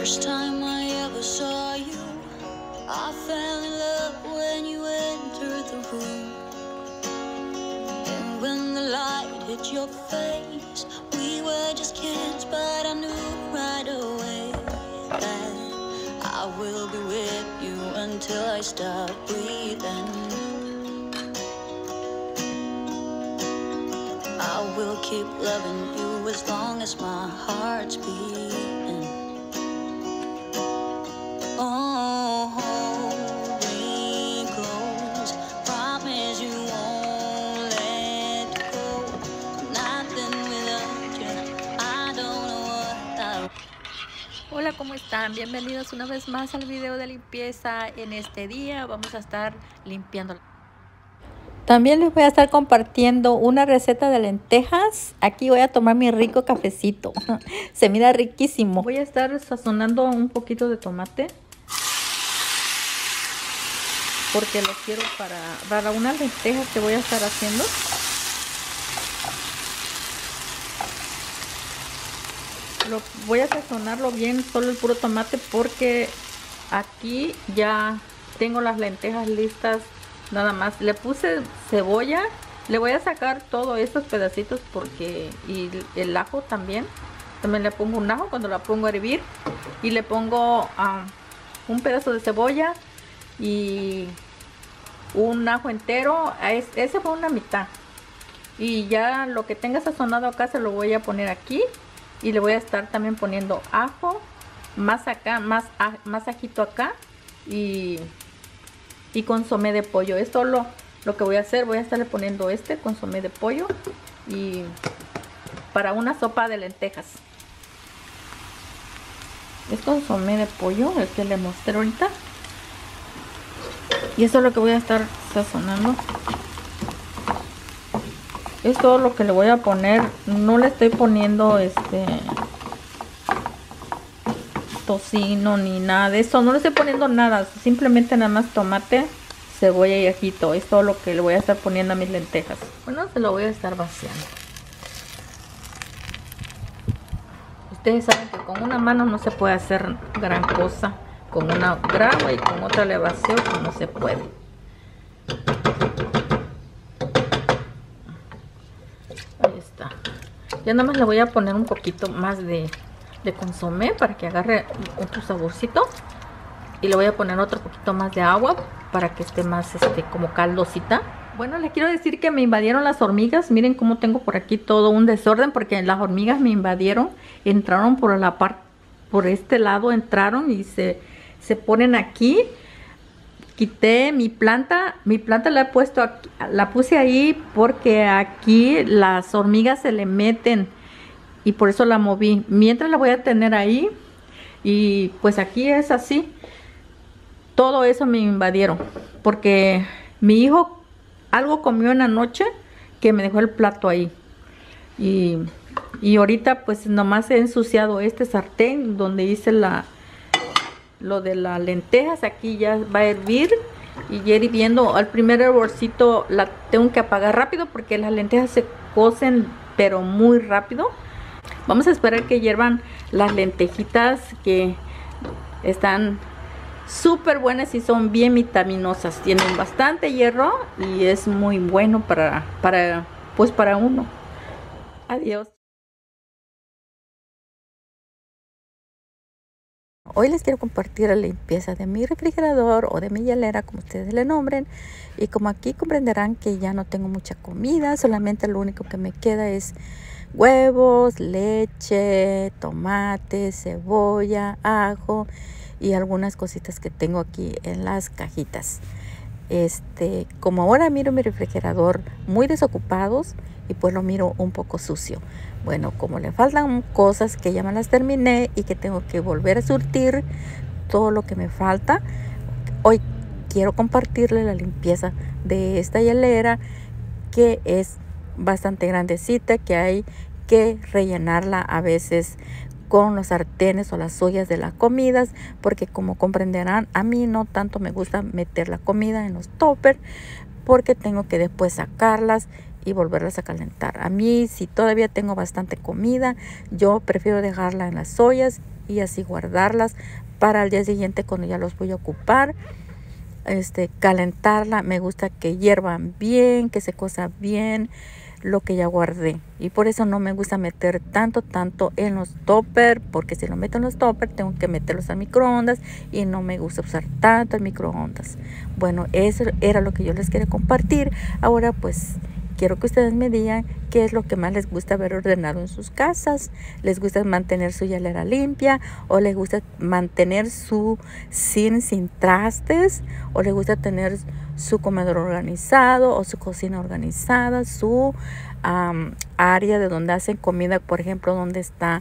First time I ever saw you, I fell in love when you entered the room. And when the light hit your face, we were just kids, but I knew right away that I will be with you until I stop breathing. I will keep loving you as long as my heart's beating. Oh, hold me close, promise you won't let go. Nothing without you, I don't know what I... Hola, ¿cómo están? Bienvenidos una vez más al video de limpieza. En este día vamos a estar limpiando. También les voy a estar compartiendo una receta de lentejas. Aquí voy a tomar mi rico cafecito. Se mira riquísimo. Voy a estar sazonando un poquito de tomate, porque lo quiero para unas lentejas que voy a estar haciendo. Voy a sazonarlo bien, solo el puro tomate, porque aquí ya tengo las lentejas listas. Nada más le puse cebolla, le voy a sacar todos estos pedacitos porque, y el ajo también le pongo un ajo cuando la pongo a hervir, y le pongo un pedazo de cebolla y un ajo entero. Ese fue una mitad, y ya lo que tenga sazonado acá se lo voy a poner aquí, y le voy a estar también poniendo ajo, más acá, más ajito acá, y consomé de pollo. Esto es lo que voy a hacer. Voy a estarle poniendo consomé de pollo y para una sopa de lentejas. Es consomé de pollo el que le mostré ahorita, y esto es lo que voy a estar sazonando. Es todo lo que le voy a poner. No le estoy poniendo tocino ni nada de eso, no le estoy poniendo nada, simplemente nada más tomate, cebolla y ajito. Es todo lo que le voy a estar poniendo a mis lentejas. Bueno, se lo voy a estar vaciando. Ustedes saben que con una mano no se puede hacer gran cosa, con una grabo y con otra le vacío, que no se puede. Ahí está. Ya nada más le voy a poner un poquito más de consomé para que agarre otro saborcito, y le voy a poner otro poquito más de agua para que esté más como caldosita. Bueno, les quiero decir que me invadieron las hormigas. Miren cómo tengo por aquí todo un desorden, porque las hormigas me invadieron, entraron por este lado, entraron y se ponen aquí. Quité mi planta la he puesto aquí, la puse ahí porque aquí las hormigas se le meten, y por eso la moví. Mientras la voy a tener ahí, y pues aquí es así. Todo eso me invadieron porque mi hijo algo comió en la noche que me dejó el plato ahí, y ahorita pues nomás he ensuciado este sartén donde hice lo de las lentejas. Aquí ya va a hervir, y ya hirviendo. Al primer hervorcito la tengo que apagar rápido porque las lentejas se cocen pero muy rápido. Vamos a esperar que hiervan las lentejitas, que están súper buenas y son bien vitaminosas. Tienen bastante hierro y es muy bueno para uno. Adiós. Hoy les quiero compartir la limpieza de mi refrigerador o de mi hielera, como ustedes le nombren. Y como aquí comprenderán que ya no tengo mucha comida, solamente lo único que me queda es huevos, leche, tomate, cebolla, ajo y algunas cositas que tengo aquí en las cajitas. Como ahora miro mi refrigerador muy desocupados, y pues lo miro un poco sucio. Bueno, como le faltan cosas que ya me las terminé y que tengo que volver a surtir todo lo que me falta, hoy quiero compartirle la limpieza de esta hielera, que es bastante grandecita, que hay que rellenarla a veces con los sartenes o las ollas de las comidas, porque como comprenderán, a mí no tanto me gusta meter la comida en los toppers, porque tengo que después sacarlas y volverlas a calentar. A mí, si todavía tengo bastante comida, yo prefiero dejarla en las ollas y así guardarlas para el día siguiente cuando ya los voy a ocupar. Calentarla, me gusta que hiervan bien, que se cosa bien lo que ya guardé, y por eso no me gusta meter tanto en los toppers, porque si lo meto en los toppers tengo que meterlos al microondas y no me gusta usar tanto el microondas. Bueno, eso era lo que yo les quería compartir. Ahora pues quiero que ustedes me digan qué es lo que más les gusta ver ordenado en sus casas. ¿Les gusta mantener su hielera limpia? ¿O les gusta mantener su sin trastes? ¿O les gusta tener su comedor organizado o su cocina organizada? Su área de donde hacen comida, por ejemplo, donde está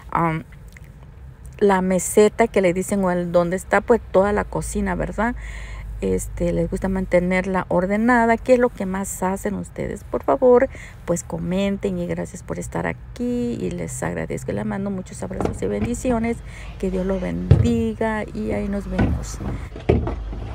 la meseta que le dicen, o donde está pues toda la cocina, ¿verdad? Les gusta mantenerla ordenada. ¿Qué es lo que más hacen ustedes? Por favor, pues comenten, y gracias por estar aquí y les agradezco. Les mando muchos abrazos y bendiciones. Que Dios los bendiga y ahí nos vemos.